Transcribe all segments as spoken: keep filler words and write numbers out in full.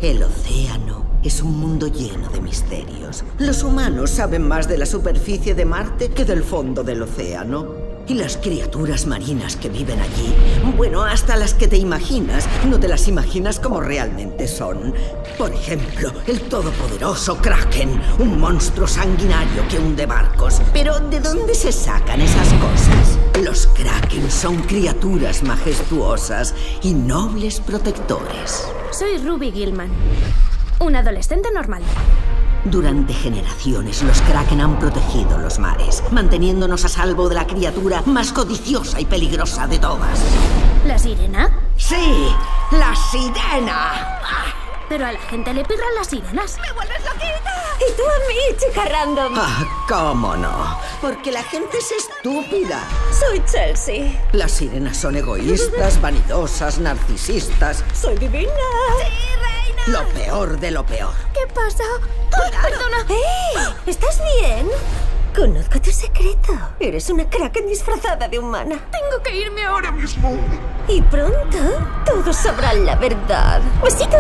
El océano es un mundo lleno de misterios. Los humanos saben más de la superficie de Marte que del fondo del océano. Y las criaturas marinas que viven allí, bueno, hasta las que te imaginas, no te las imaginas como realmente son. Por ejemplo, el todopoderoso Kraken, un monstruo sanguinario que hunde barcos. Pero, ¿de dónde se sacan esas cosas? Los Kraken son criaturas majestuosas y nobles protectores. Soy Ruby Gilman, un adolescente normal. Durante generaciones, los Kraken han protegido los mares, manteniéndonos a salvo de la criatura más codiciosa y peligrosa de todas. ¿La sirena? ¡Sí! ¡La sirena! Pero a la gente le pirran las sirenas. ¡Me vuelves loquita! Y tú a mí, chica random. Ah, ¿cómo no? Porque la gente es estúpida. Soy Chelsea. Las sirenas son egoístas, vanidosas, narcisistas. Soy divina. ¡Sí, reina! Lo peor de lo peor. ¿Qué pasa? ¡Ay, perdona! ¡Eh! ¿Estás bien? Conozco tu secreto. Eres una Kraken disfrazada de humana. Tengo que irme ahora mismo. Y pronto todos sabrán la verdad. ¡Besitos!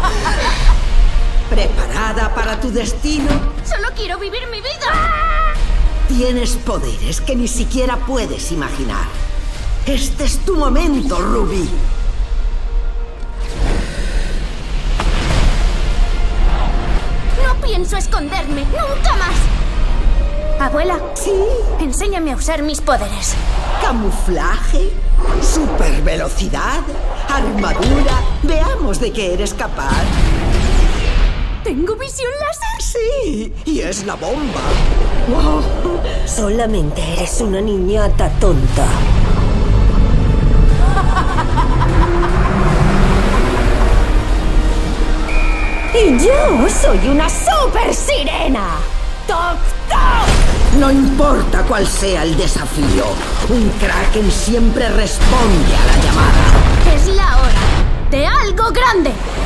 ¿Preparada para tu destino? ¡Solo quiero vivir mi vida! Tienes poderes que ni siquiera puedes imaginar. Este es tu momento, Ruby. No pienso esconderme, nunca más. Abuela, Sí. enséñame a usar mis poderes. Camuflaje, supervelocidad, armadura. Veamos de qué eres capaz. ¿Tengo visión láser? Sí, y es la bomba. Solamente eres una niñata tonta. Y yo soy una super sirena. ¡Toc, toc! No importa cuál sea el desafío, un Kraken siempre responde a la llamada. Es la hora de algo grande.